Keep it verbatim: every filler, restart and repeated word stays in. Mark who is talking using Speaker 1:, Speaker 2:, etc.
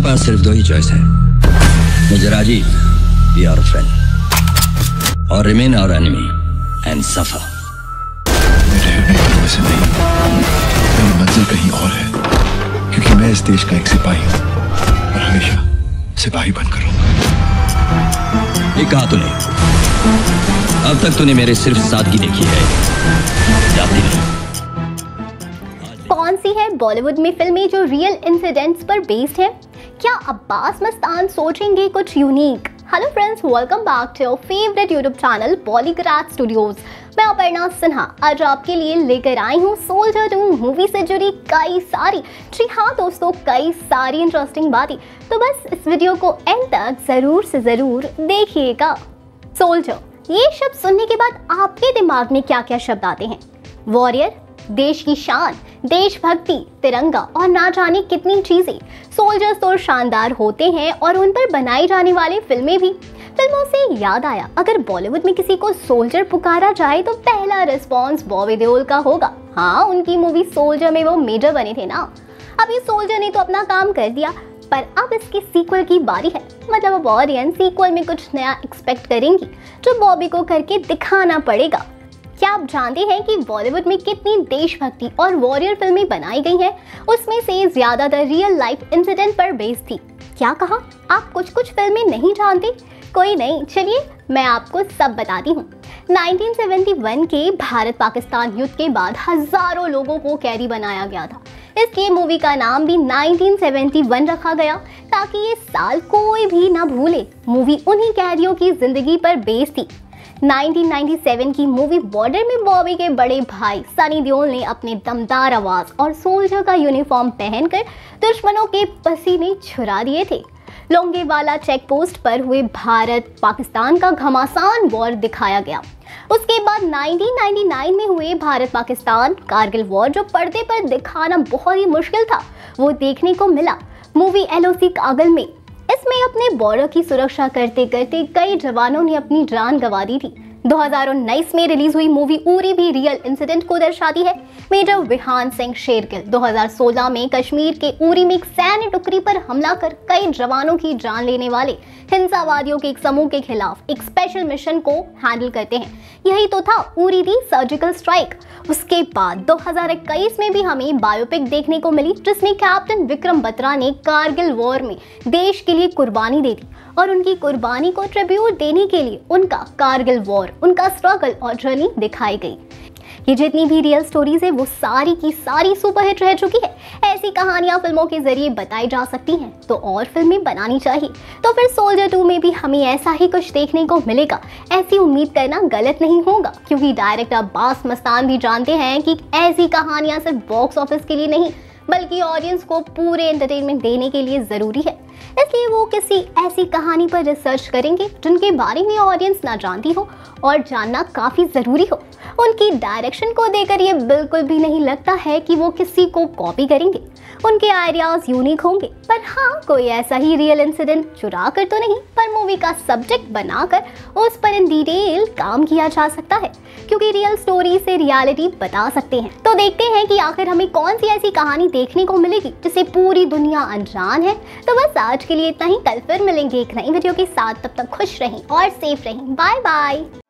Speaker 1: पास सिर्फ दो ही चॉइस है, मुझे राजी बी आवर फ्रेंड और remain our enemy and suffer.
Speaker 2: वैसे नहीं, मेरी मंजिल कहीं और है, क्योंकि मैं इस देश का एक सिपाही हूँ और हमेशा सिपाही बनकर रहूंगा।
Speaker 1: ये कहा तूने? अब तक तूने मेरे सिर्फ सादगी देखी है, जाती नहीं।
Speaker 3: कौन सी है बॉलीवुड में फिल्में जो रियल इंसिडेंट्स पर बेस्ड है? क्या अब्बास मस्तान सोचेंगे कुछ unique? Hello friends, welcome back to your favourite YouTube channel Bollygrad studios. मैं अपर्णा सिन्हा आज आपके लिए लेकर आई हूँ सोल्जर टू मूवी से जुड़ी कई सारी जी हाँ दोस्तों कई सारी इंटरेस्टिंग बातें। तो बस इस वीडियो को एंड तक जरूर से जरूर देखिएगा। सोल्जर, ये शब्द सुनने के बाद आपके दिमाग में क्या क्या शब्द आते हैं? वॉरियर, देश की शान, देशभक्ति, तिरंगा और ना जाने कितनी चीजें। सोल्जर्स तो शानदार होते हैं और उन पर बनाई जाने वाली फिल्में भी। फिल्मों से याद आया, अगर बॉलीवुड में किसी को सोल्जर पुकारा जाए तो पहला रिस्पॉन्स बॉबी देओल का होगा। हाँ, उनकी मूवी सोल्जर में वो मेजर बने थे ना। अब ये सोल्जर ने तो अपना काम कर दिया, पर अब इसकी सीक्वल की बारी है। मतलब अब ऑडियंस सीक्वल में कुछ नया एक्सपेक्ट करेंगी जो बॉबी को करके दिखाना पड़ेगा। क्या आप जानते हैं कि बॉलीवुड में कितनी देशभक्ति और वॉरियर फिल्में बनाई गई हैं? उसमें से ज्यादातर रियल लाइफ इंसिडेंट पर बेस्ड थी। क्या कहा? आप कुछ कुछ फिल्में नहीं जानते? कोई नहीं, चलिए मैं आपको सब बताती हूँ। नाइनटीन सेवेंटी वन के भारत पाकिस्तान युद्ध के बाद हजारों लोगों को कैदी बनाया गया था, इसलिए मूवी का नाम भी नाइनटीन सेवेंटी वन रखा गया ताकि ये साल कोई भी ना भूले। मूवी उन्हीं कैदियों की जिंदगी पर बेस्ड थी। नाइनटीन नाइंटी सेवन की मूवी बॉर्डर में बॉबी के बड़े भाई सनी देओल ने अपने दमदार आवाज और सोल्जर का यूनिफॉर्म पहनकर दुश्मनों के पसीने छुड़ा दिए थे। लोंगेवाला चेक पोस्ट पर हुए भारत पाकिस्तान का घमासान वॉर दिखाया गया। उसके बाद नाइनटीन नाइंटी नाइन में हुए भारत पाकिस्तान कारगिल वॉर, जो पर्दे पर दिखाना बहुत ही मुश्किल था, वो देखने को मिला मूवी एलओसी कागल में। इसमें अपने बॉर्डर की सुरक्षा करते करते कई जवानों ने अपनी जान गंवा दी थी। दो हज़ार उन्नीस में रिलीज हुई मूवी उरी भी रियल इंसिडेंट को दर्शाती है। मेजर विहान सिंह शेरगिल दो हज़ार सोलह में कश्मीर के उरी में एक सैन्य टुकड़ी पर हमला कर कई जवानों की जान लेने वाले हिंसावादियों के एक समूह के खिलाफ एक स्पेशल मिशन को हैंडल करते हैं। यही तो था उरी दी सर्जिकल स्ट्राइक। उसके बाद दो हज़ार इक्कीस में भी हमें बायोपिक देखने को मिली, जिसमें कैप्टन विक्रम बत्रा ने कारगिल वॉर में देश के लिए कुर्बानी दे दी और उनकी कुर्बानी को ट्रिब्यूट देने के लिए उनका कारगिल वॉर, उनका स्ट्रगल और जर्नी दिखाई गई। ये जितनी भी रियल स्टोरीज है वो सारी की सारी सुपरहिट रह चुकी है। ऐसी कहानियां फिल्मों के जरिए बताई जा सकती हैं तो और फिल्में बनानी चाहिए। तो फिर सोल्जर टू में भी हमें ऐसा ही कुछ देखने को मिलेगा। ऐसी उम्मीद करना गलत नहीं होगा, क्योंकि डायरेक्टर अब्बास मस्तान भी जानते हैं कि ऐसी कहानियां सिर्फ बॉक्स ऑफिस के लिए नहीं बल्कि ऑडियंस को पूरे एंटरटेनमेंट देने के लिए जरूरी है। इसलिए वो किसी ऐसी कहानी पर रिसर्च करेंगे जिनके बारे में ऑडियंस ना जानती हो और जानना काफी जरूरी हो। उनकी डायरेक्शन को देखकर ये बिल्कुल भी नहीं लगता है कि वो किसी को कॉपी करेंगे। उनके आइडियाज यूनिक होंगे, पर हाँ, कोई ऐसा ही रियल इंसिडेंट चुरा कर तो नहीं, पर मूवी का सब्जेक्ट बनाकर उस पर इन डिटेल काम किया जा सकता है, क्योंकि रियल स्टोरी से रियलिटी बता सकते हैं। तो देखते हैं कि आखिर हमें कौन सी ऐसी कहानी देखने को मिलेगी जिसे पूरी दुनिया अनजान है। तो बस आज के लिए इतना ही, कल फिर मिलेंगे एक नई वीडियो के साथ। तब तक खुश रहें और सेफ रहें। Bye bye.